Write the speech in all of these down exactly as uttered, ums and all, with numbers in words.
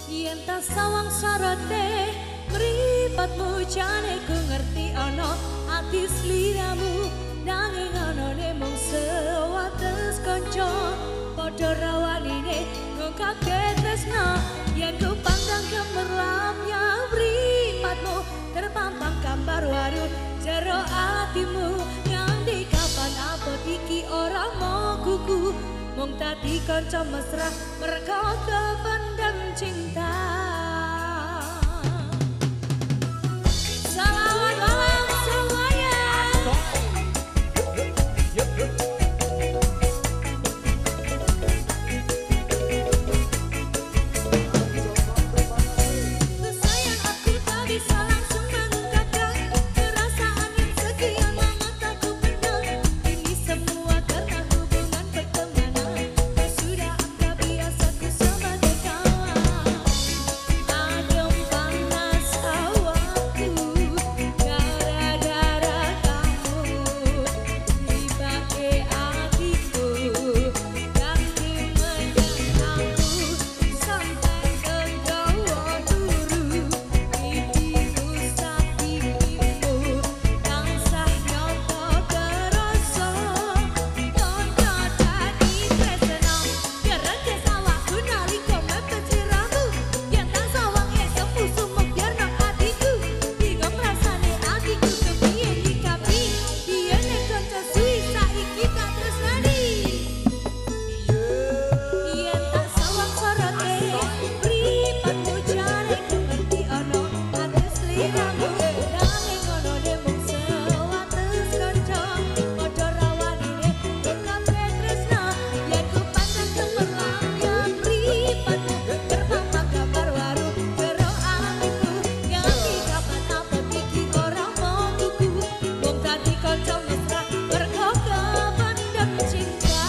Yen tas sawang sarate mripatmu jane ku ngerti ana ati sliramu nanging anane mung sewates kanca padha rawanine ngungkapke tresna yen ku pandang gemerlap ya mripatmu terpampang gambar waru jero atimu nganti kapan abot iki ora mau kuku mung dadi kanca mesra merga kependem cinta. Selamat malam semuanya. Sayang aku tak bisa langsung mengungkapkan perasaan yang sekian lama tak ku pendam. Ini semua karena hubungan pertemanan. Kau sudah anggap biasa ku sebagai kawan. Adem panas hawaku gara-gara kamu. Dibake hatiku ganti menjadi aku sampai tergawa turu. Pipimu sapimu tansah nyoto kerasa Tondo dadi tresna Gereke sawahku nalika mepet siramu Yen tak sawang esok musuhmu biar nang hatiku Bingung rasane hatiku kepiye nyikapi Yen nek kanca suwi saiki tak tresnani Yen tak sawang sorote mripatmu jane ku ngerti ana ati sliramu nanging anane mung sewates kanca padha rawanine ngungkapke tresna yen ku pandang gemerlap ya mripatmu terpampang gambar waru jero atiku nganti kapan abot iki ora mau kuku mung dadi kanca mesra merga kependem cinta.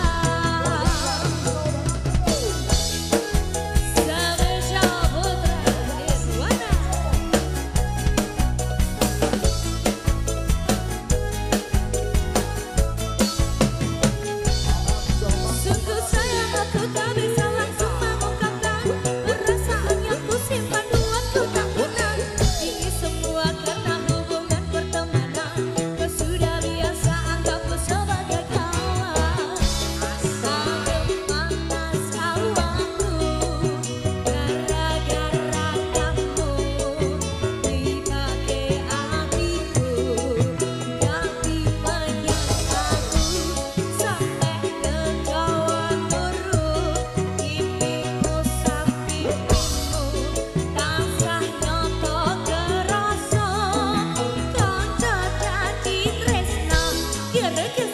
Sabersama Putra Nirwana. Sungguh sayang aku tak bisa langsung mengungkapkan perasaan yang ku simpan buatku tak tenang. Ini semua karena hubungan pertemanan. Kau sudah biasa anggapku sebagai kawan. Adem panas hawaku gara-gara kamu. Dibake hatiku ganti menjadi aku sampai tergawa turu. Pipimu sapimu tansah nyoto kerasa Kanca dadi tresna Gereke